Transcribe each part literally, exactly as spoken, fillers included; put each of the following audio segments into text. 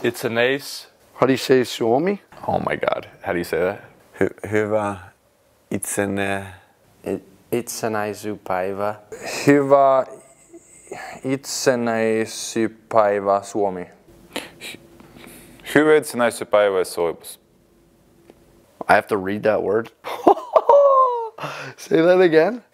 Itsenäis. How do you say Suomi? Oh my god, how do you say that? Hy- hyvä itsenne... Itsenäisyyspäivä. Hyvää itsenäisyyspäivää Suomi. Hyvää itsenäisyyspäivää Suomi. I have to read that word. Say that again.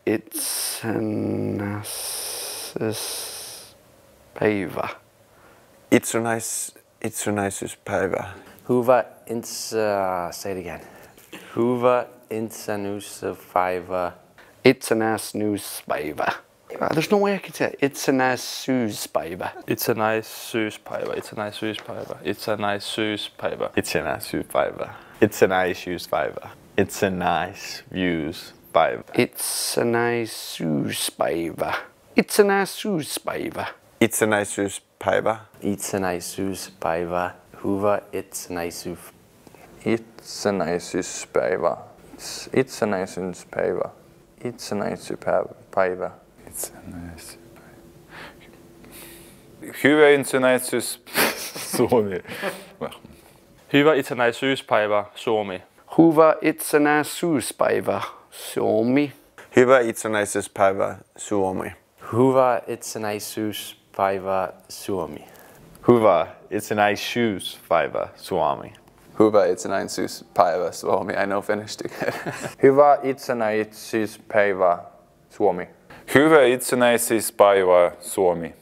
Itsenäisyyspäivä. Itsenäis... Itsenäisyyspäivä. Hyvä ins... Uh, say it again. Hyvä itsenäisyyspäivä. Itsenäisyyspäivä. Uh, there's no way I could say it. Itsenäisyyspäivä. Itsenäisyyspäivä. Itsenäisyyspäivä. Itsenäisyyspäivä. Itsenäisyyspäivä. Itsenäisyyspäivä. Itsenäisyyspäivä. Itsenäisyyspäivä. Itsenäisyyspäivä. Itsenäisyyspäivä. Itsenäisyyspäivä. Hyvä itsenäisyys. Itsenäisyyspäivä. Itsenäisyyspäivä. Itsenäisyyspäivä. Hyvä itsenäisyys Suomi. Hyvä itsenäisyyspäivä Suomi. Hyvä itsenäisyyspäivä Suomi. Hyvä itsenäisyyspäivä Suomi. Hyvä itsenäisyyspäivä Suomi. Hyvä itsenäisyyspäivä Suomi. Hyvä itsenäisyyspäivä Suomi. I know Finnish too good. Hyvä itsenäisyyspäivä Suomi. Hyvä itsenäisyyspäivä Suomi.